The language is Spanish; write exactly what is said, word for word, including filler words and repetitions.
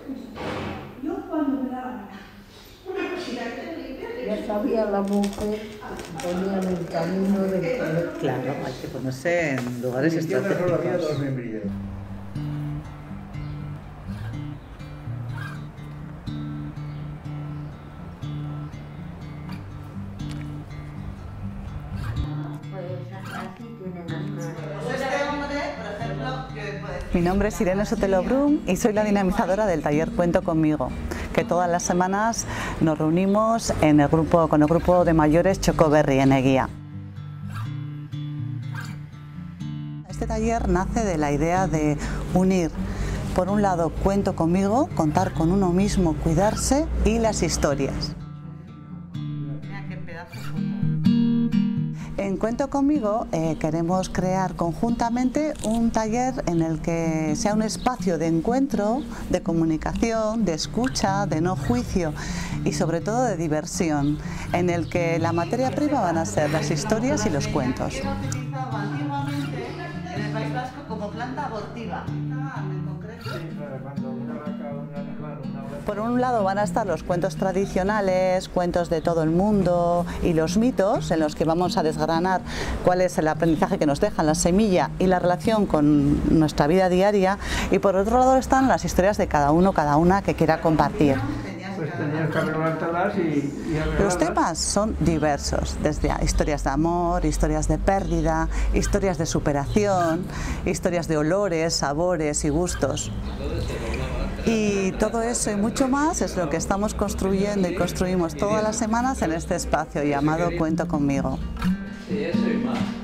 Yo cuando me daba ya sabía la mujer, ponía en el camino del poder. Claro, hay que ponerse en lugares estratégicos. Mi nombre es Irene Sotelo Brum y soy la dinamizadora del taller Cuento Conmigo, que todas las semanas nos reunimos en el grupo, con el grupo de mayores Chocoberri en Eguía. Este taller nace de la idea de unir, por un lado, Cuento Conmigo, contar con uno mismo, cuidarse, y las historias. En Cuento Conmigo eh, queremos crear conjuntamente un taller en el que sea un espacio de encuentro, de comunicación, de escucha, de no juicio y sobre todo de diversión, en el que la materia prima van a ser las historias y los cuentos. Era utilizado antiguamente en el País Vasco como planta abortiva. Por un lado van a estar los cuentos tradicionales, cuentos de todo el mundo y los mitos, en los que vamos a desgranar cuál es el aprendizaje que nos dejan la semilla y la relación con nuestra vida diaria, y por otro lado están las historias de cada uno, cada una que quiera compartir. Pues tenías que arreglártelas y, y arreglarlas. Los temas son diversos, desde historias de amor, historias de pérdida, historias de superación, historias de olores, sabores y gustos. Y todo eso y mucho más es lo que estamos construyendo y construimos todas las semanas en este espacio llamado Cuento Conmigo. Sí, eso y más.